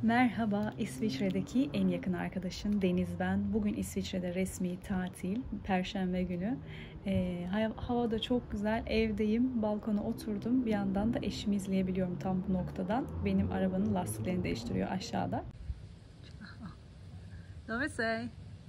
Merhaba, İsviçre'deki en yakın arkadaşın Deniz ben. Bugün İsviçre'de resmi tatil, Perşembe günü. Hava da çok güzel, evdeyim, balkona oturdum. Bir yandan da eşimi izleyebiliyorum tam bu noktadan. Benim arabanın lastiklerini değiştiriyor aşağıda. Dove sei?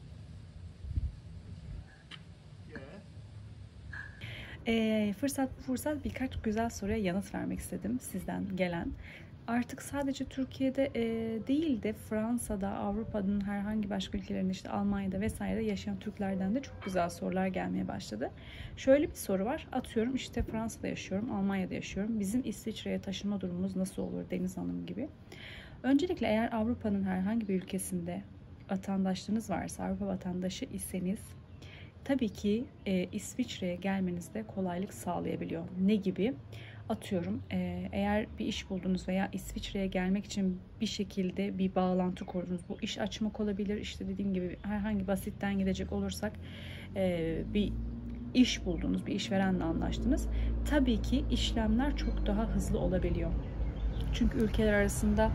Fırsat birkaç güzel soruya yanıt vermek istedim sizden gelen. Artık sadece Türkiye'de değil de Fransa'da, Avrupa'nın herhangi başka ülkelerinde işte Almanya'da vesaire yaşayan Türklerden de çok güzel sorular gelmeye başladı. Şöyle bir soru var. Atıyorum işte Fransa'da yaşıyorum, Almanya'da yaşıyorum. Bizim İsviçre'ye taşınma durumumuz nasıl olur Deniz Hanım gibi. Öncelikle eğer Avrupa'nın herhangi bir ülkesinde vatandaşlığınız varsa, Avrupa vatandaşı iseniz tabii ki İsviçre'ye gelmenizde kolaylık sağlayabiliyor. Ne gibi? Atıyorum eğer bir iş buldunuz veya İsviçre'ye gelmek için bir şekilde bir bağlantı kurdunuz. Bu iş açmak olabilir. İşte dediğim gibi herhangi basitten gidecek olursak bir iş buldunuz, bir işverenle anlaştınız. Tabii ki işlemler çok daha hızlı olabiliyor. Çünkü ülkeler arasında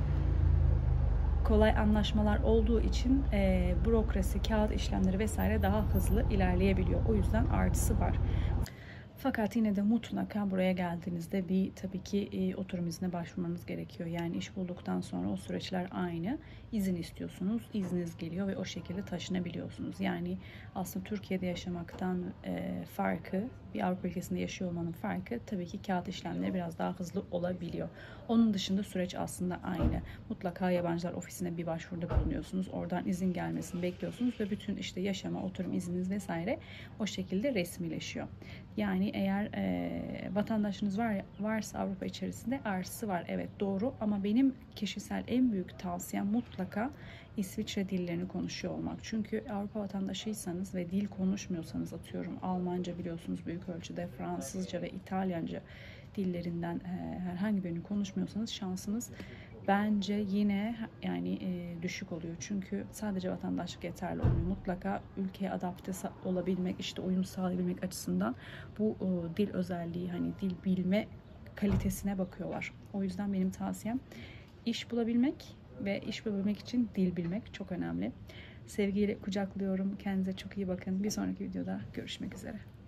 kolay anlaşmalar olduğu için bürokrasi, kağıt işlemleri vesaire daha hızlı ilerleyebiliyor. O yüzden artısı var. Fakat yine de mutlaka buraya geldiğinizde bir tabii ki oturum iznine başvurmanız gerekiyor. Yani iş bulduktan sonra o süreçler aynı. İzin istiyorsunuz, izniniz geliyor ve o şekilde taşınabiliyorsunuz. Yani aslında Türkiye'de yaşamaktan farkı, bir Avrupa ülkesinde yaşıyor olmanın farkı tabii ki kağıt işlemleri biraz daha hızlı olabiliyor. Onun dışında süreç aslında aynı. Mutlaka yabancılar ofisine bir başvuruda bulunuyorsunuz. Oradan izin gelmesini bekliyorsunuz ve bütün işte yaşama, oturum izniniz vesaire o şekilde resmileşiyor. Yani eğer vatandaşınız varsa Avrupa içerisinde artısı var. Evet doğru ama benim kişisel en büyük tavsiyem mutlaka İsviçre dillerini konuşuyor olmak. Çünkü Avrupa vatandaşıysanız ve dil konuşmuyorsanız atıyorum Almanca biliyorsunuz büyük ölçüde, Fransızca ve İtalyanca dillerinden herhangi birini konuşmuyorsanız şansınız bence yine yani düşük oluyor. Çünkü sadece vatandaşlık yeterli olmuyor. Mutlaka ülkeye adapte olabilmek, işte uyum sağlayabilmek açısından bu dil özelliği, hani dil bilme kalitesine bakıyorlar. O yüzden benim tavsiyem iş bulabilmek ve iş bulabilmek için dil bilmek çok önemli. Sevgiyle kucaklıyorum. Kendinize çok iyi bakın. Bir sonraki videoda görüşmek üzere.